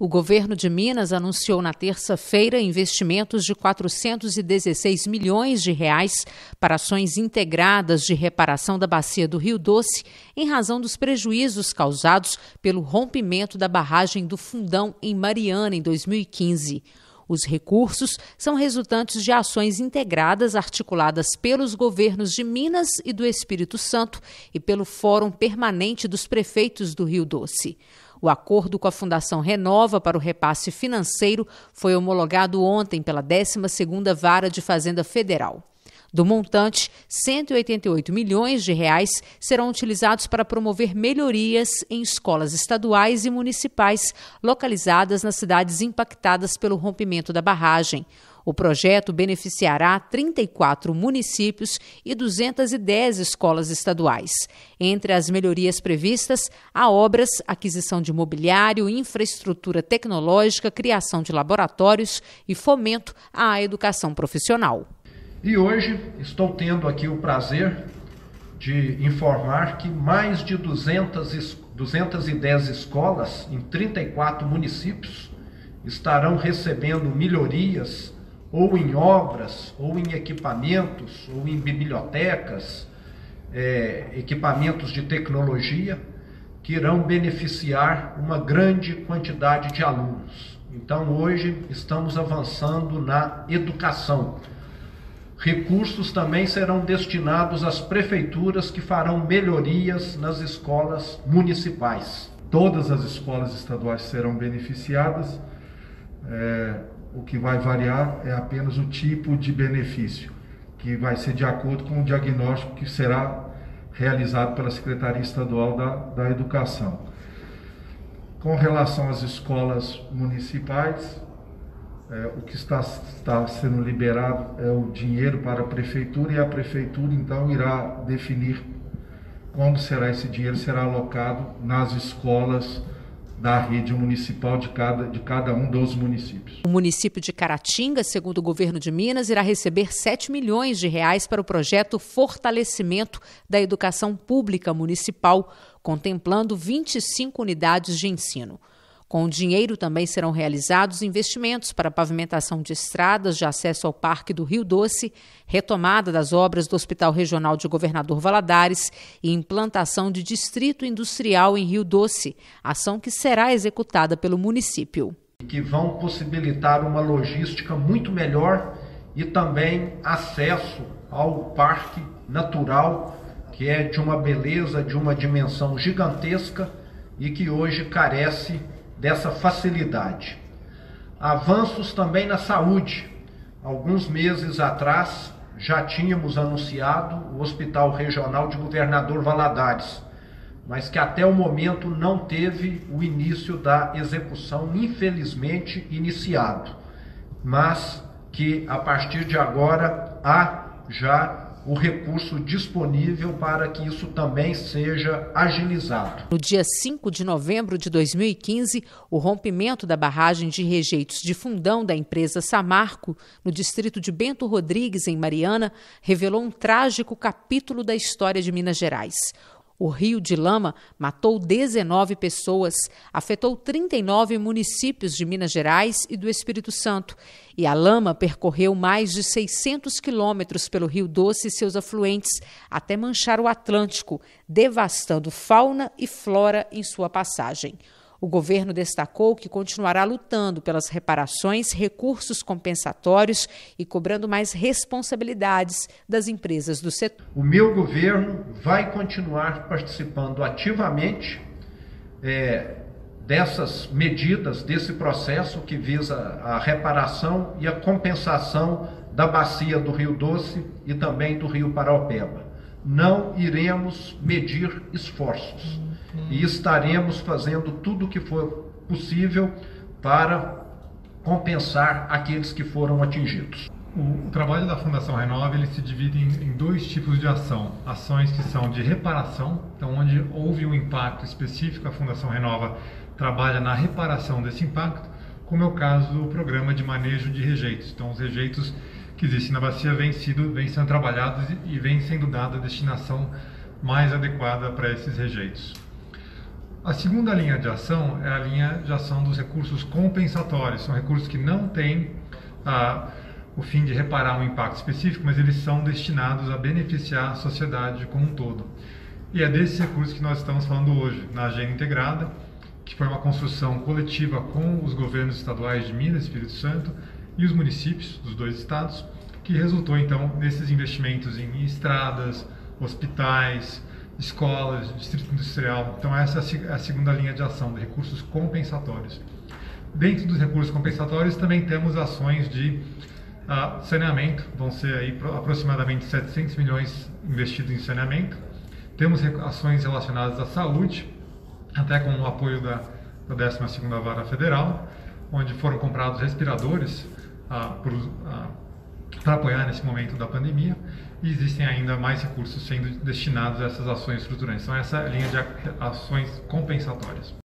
O governo de Minas anunciou na terça-feira investimentos de R$ 416 milhões para ações integradas de reparação da bacia do Rio Doce, em razão dos prejuízos causados pelo rompimento da barragem do Fundão em Mariana em 2015. Os recursos são resultantes de ações integradas articuladas pelos governos de Minas e do Espírito Santo e pelo Fórum Permanente dos Prefeitos do Rio Doce. O acordo com a Fundação Renova para o repasse financeiro foi homologado ontem pela 12ª Vara de Fazenda Federal. Do montante, R$ 188 milhões serão utilizados para promover melhorias em escolas estaduais e municipais localizadas nas cidades impactadas pelo rompimento da barragem. O projeto beneficiará 34 municípios e 210 escolas estaduais. Entre as melhorias previstas, há obras, aquisição de mobiliário, infraestrutura tecnológica, criação de laboratórios e fomento à educação profissional. E hoje estou tendo aqui o prazer de informar que mais de 210 escolas em 34 municípios estarão recebendo melhorias ou em obras, ou em equipamentos, ou em bibliotecas, equipamentos de tecnologia, que irão beneficiar uma grande quantidade de alunos. Então, hoje, estamos avançando na educação. Recursos também serão destinados às prefeituras que farão melhorias nas escolas municipais. Todas as escolas estaduais serão beneficiadas. O que vai variar é apenas o tipo de benefício, que vai ser de acordo com o diagnóstico que será realizado pela Secretaria Estadual da Educação. Com relação às escolas municipais, o que está sendo liberado é o dinheiro para a Prefeitura, e a Prefeitura então irá definir como será esse dinheiro, será alocado nas escolas da rede municipal de cada um dos municípios. O município de Caratinga, segundo o governo de Minas, irá receber R$ 7 milhões para o projeto Fortalecimento da Educação Pública Municipal, contemplando 25 unidades de ensino. Com o dinheiro também serão realizados investimentos para pavimentação de estradas de acesso ao Parque do Rio Doce, retomada das obras do Hospital Regional de Governador Valadares e implantação de distrito industrial em Rio Doce, ação que será executada pelo município. Que vão possibilitar uma logística muito melhor e também acesso ao parque natural, que é de uma beleza, de uma dimensão gigantesca e que hoje carece dessa facilidade. Avanços também na saúde. Alguns meses atrás já tínhamos anunciado o Hospital Regional de Governador Valadares, mas que até o momento não teve o início da execução, infelizmente iniciado, mas que a partir de agora há já o recurso disponível para que isso também seja agilizado. No dia 5 de novembro de 2015, o rompimento da barragem de rejeitos de Fundão da empresa Samarco, no distrito de Bento Rodrigues, em Mariana, revelou um trágico capítulo da história de Minas Gerais. O rio de lama matou 19 pessoas, afetou 39 municípios de Minas Gerais e do Espírito Santo. E a lama percorreu mais de 600 quilômetros pelo Rio Doce e seus afluentes, até manchar o Atlântico, devastando fauna e flora em sua passagem. O governo destacou que continuará lutando pelas reparações, recursos compensatórios e cobrando mais responsabilidades das empresas do setor. O meu governo vai continuar participando ativamente dessas medidas, desse processo que visa a reparação e a compensação da bacia do Rio Doce e também do Rio Paraopeba. Não iremos medir esforços e estaremos fazendo tudo o que for possível para compensar aqueles que foram atingidos. O trabalho da Fundação Renova ele se divide em dois tipos de ação. Ações que são de reparação, então onde houve um impacto específico, a Fundação Renova trabalha na reparação desse impacto, como é o caso do programa de manejo de rejeitos. Então os rejeitos que existem na bacia vêm sendo trabalhados e vem sendo dada a destinação mais adequada para esses rejeitos. A segunda linha de ação é a linha de ação dos recursos compensatórios. São recursos que não têm o fim de reparar um impacto específico, mas eles são destinados a beneficiar a sociedade como um todo. E é desses recursos que nós estamos falando hoje, na Agenda Integrada, que foi uma construção coletiva com os governos estaduais de Minas e Espírito Santo e os municípios dos dois estados, que resultou então nesses investimentos em estradas, hospitais, escolas, distrito industrial. Então essa é a segunda linha de ação de recursos compensatórios. Dentro dos recursos compensatórios também temos ações de saneamento, vão ser aí aproximadamente 700 milhões investidos em saneamento. Temos ações relacionadas à saúde, até com o apoio da 12ª Vara Federal, onde foram comprados respiradores para apoiar nesse momento da pandemia, e existem ainda mais recursos sendo destinados a essas ações estruturantes. Então essa é a linha de ações compensatórias.